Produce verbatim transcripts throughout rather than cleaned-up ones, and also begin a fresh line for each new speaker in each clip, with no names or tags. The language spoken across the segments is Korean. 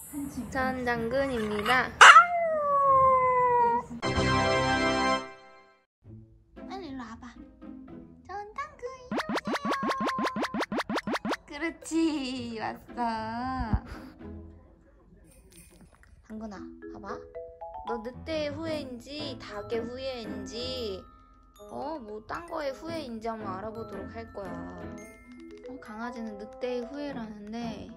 전 당근입니다. 빨리 일로 와봐. 전 당근이에요. 그렇지, 왔어. 당근아, 봐봐. 너 늑대의 후예인지 닭의 후예인지 어? 뭐 딴 거의 후예인지 한번 알아보도록 할 거야. 어, 강아지는 늑대의 후예라는데,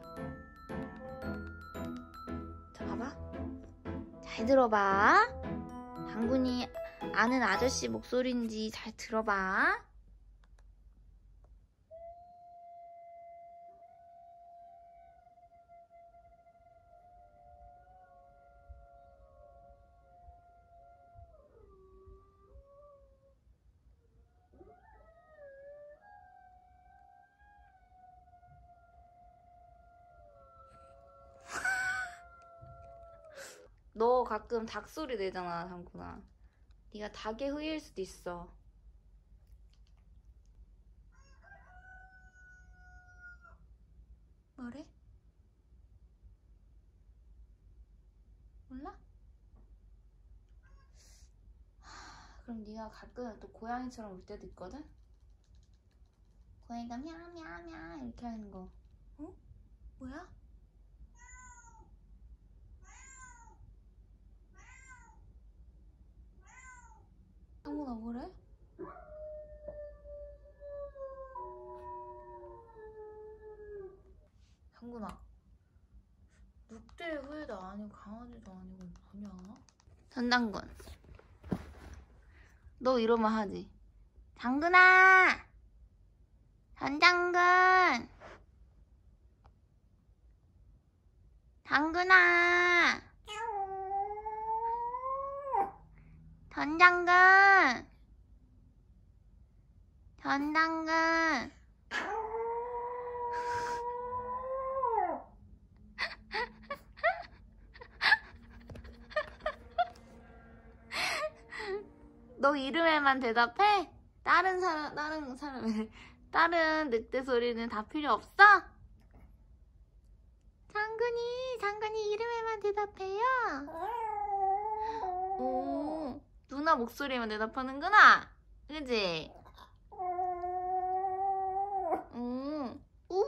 자, 봐봐. 잘 들어봐. 당근이 아는 아저씨 목소리인지 잘 들어봐. 너 가끔 닭 소리 내잖아, 당근아. 네가 닭의 후예일 수도 있어. 뭐래? 몰라? 그럼 네가 가끔 또 고양이처럼 울 때도 있거든? 고양이가 мямя냐 이렇게 하는 거. 어? 뭐야? 당근아, 뭐래? 당근아, 늑대의 후예도 아니고 강아지도 아니고 뭐냐? 전당근, 너 이러면 하지. 당근아! 전당근! 당근아! 전당근! 전당근! 너 이름에만 대답해? 다른 사람, 다른 사람, 다른 늑대 소리는 다 필요 없어? 당근이, 당근이 이름에만 대답해요? 오, 누나 목소리에만 대답하는구나? 그지? 오, 우.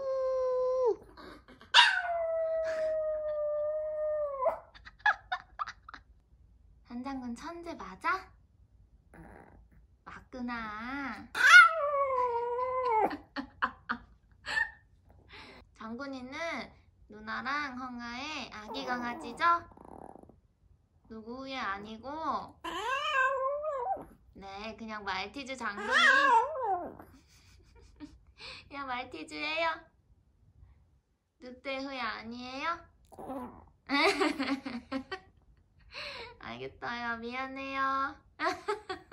전당근 천재 맞아? 맞구나. 당근이는 누나랑 헝아의 아기 강아지죠? 누구 후예 아니고, 네, 그냥 말티즈 당근이. 그냥 말티즈예요. 늑대 후예 아니에요? 알겠어요. 미안해요.